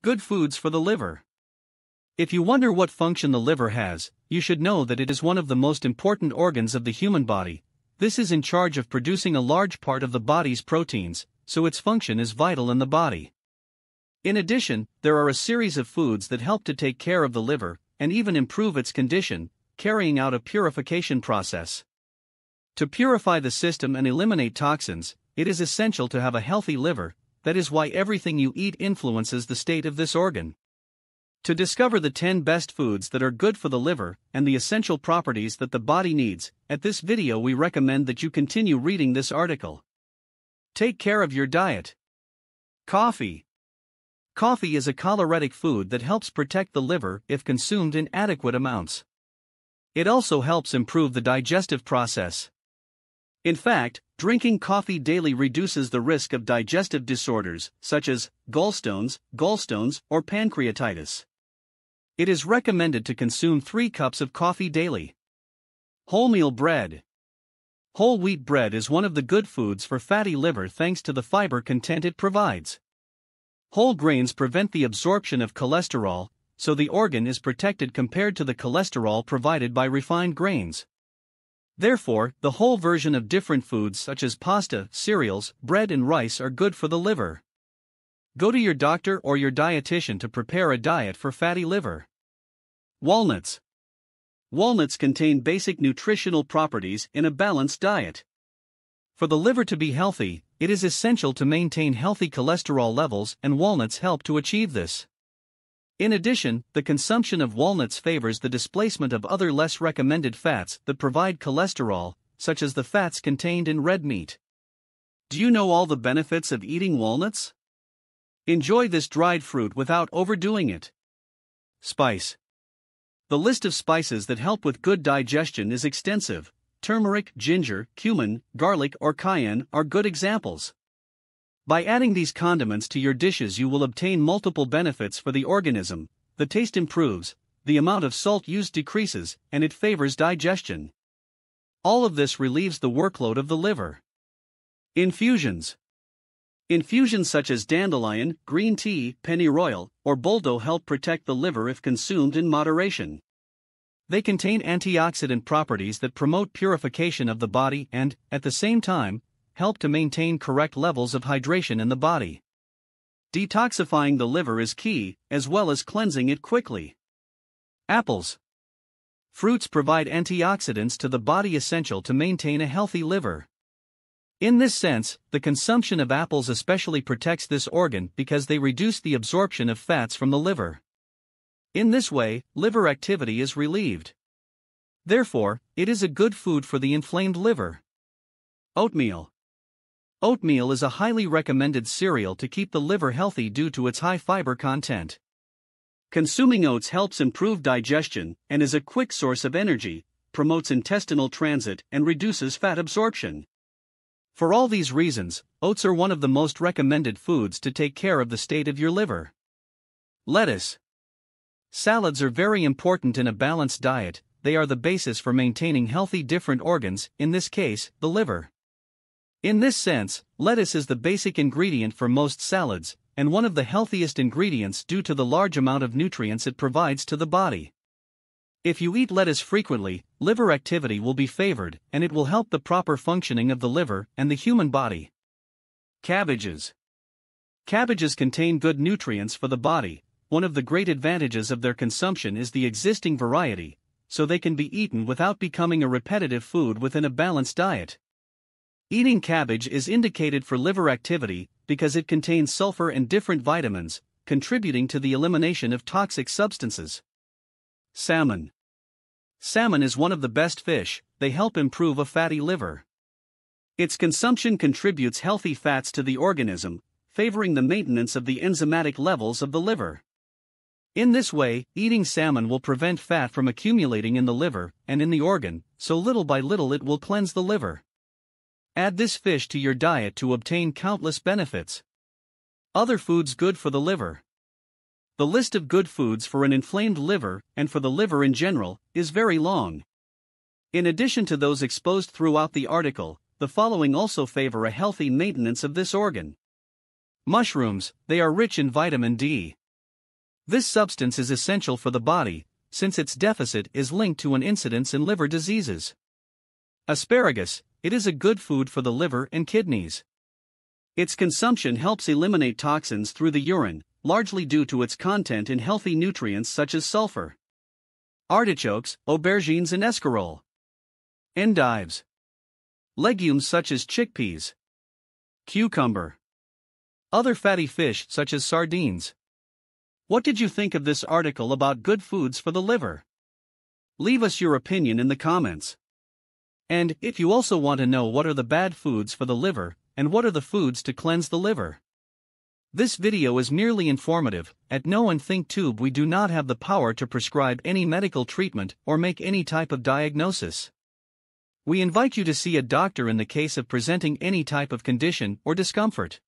Good foods for the liver. If you wonder what function the liver has, you should know that it is one of the most important organs of the human body. This is in charge of producing a large part of the body's proteins, so its function is vital in the body. In addition, there are a series of foods that help to take care of the liver, and even improve its condition, carrying out a purification process. To purify the system and eliminate toxins, it is essential to have a healthy liver. That is why everything you eat influences the state of this organ. To discover the 10 best foods that are good for the liver and the essential properties that the body needs, at this video we recommend that you continue reading this article. Take care of your diet. Coffee. Coffee is a choleritic food that helps protect the liver if consumed in adequate amounts. It also helps improve the digestive process. In fact, drinking coffee daily reduces the risk of digestive disorders such as gallstones, or pancreatitis. It is recommended to consume 3 cups of coffee daily. Wholemeal bread. Whole wheat bread is one of the good foods for fatty liver thanks to the fiber content it provides. Whole grains prevent the absorption of cholesterol, so the organ is protected compared to the cholesterol provided by refined grains. Therefore, the whole version of different foods such as pasta, cereals, bread and rice are good for the liver. Go to your doctor or your dietitian to prepare a diet for fatty liver. Walnuts. Walnuts contain basic nutritional properties in a balanced diet. For the liver to be healthy, it is essential to maintain healthy cholesterol levels, and walnuts help to achieve this. In addition, the consumption of walnuts favors the displacement of other less recommended fats that provide cholesterol, such as the fats contained in red meat. Do you know all the benefits of eating walnuts? Enjoy this dried fruit without overdoing it. Spice. The list of spices that help with good digestion is extensive. Turmeric, ginger, cumin, garlic or cayenne are good examples. By adding these condiments to your dishes you will obtain multiple benefits for the organism. The taste improves, the amount of salt used decreases, and it favors digestion. All of this relieves the workload of the liver. Infusions. Infusions such as dandelion, green tea, pennyroyal, or boldo help protect the liver if consumed in moderation. They contain antioxidant properties that promote purification of the body and, at the same time, help to maintain correct levels of hydration in the body. Detoxifying the liver is key, as well as cleansing it quickly. Apples. Fruits provide antioxidants to the body essential to maintain a healthy liver. In this sense, the consumption of apples especially protects this organ because they reduce the absorption of fats from the liver. In this way, liver activity is relieved. Therefore, it is a good food for the inflamed liver. Oatmeal. Oatmeal is a highly recommended cereal to keep the liver healthy due to its high fiber content. Consuming oats helps improve digestion and is a quick source of energy, promotes intestinal transit, and reduces fat absorption. For all these reasons, oats are one of the most recommended foods to take care of the state of your liver. Lettuce. Salads are very important in a balanced diet. They are the basis for maintaining healthy different organs, in this case, the liver. In this sense, lettuce is the basic ingredient for most salads, and one of the healthiest ingredients due to the large amount of nutrients it provides to the body. If you eat lettuce frequently, liver activity will be favored, and it will help the proper functioning of the liver and the human body. Cabbages. Cabbages contain good nutrients for the body. One of the great advantages of their consumption is the existing variety, so they can be eaten without becoming a repetitive food within a balanced diet. Eating cabbage is indicated for liver activity because it contains sulfur and different vitamins, contributing to the elimination of toxic substances. Salmon. Salmon is one of the best fish. They help improve a fatty liver. Its consumption contributes healthy fats to the organism, favoring the maintenance of the enzymatic levels of the liver. In this way, eating salmon will prevent fat from accumulating in the liver and in the organ, so little by little it will cleanse the liver. Add this fish to your diet to obtain countless benefits. Other foods good for the liver. The list of good foods for an inflamed liver, and for the liver in general, is very long. In addition to those exposed throughout the article, the following also favor a healthy maintenance of this organ. Mushrooms, they are rich in vitamin D. This substance is essential for the body, since its deficit is linked to an incidence in liver diseases. Asparagus, it is a good food for the liver and kidneys. Its consumption helps eliminate toxins through the urine, largely due to its content in healthy nutrients such as sulfur. Artichokes, aubergines and escarole. Endives. Legumes such as chickpeas. Cucumber. Other fatty fish such as sardines. What did you think of this article about good foods for the liver? Leave us your opinion in the comments. And if you also want to know what are the bad foods for the liver, and what are the foods to cleanse the liver. This video is merely informative. At No and Think Tube we do not have the power to prescribe any medical treatment or make any type of diagnosis. We invite you to see a doctor in the case of presenting any type of condition or discomfort.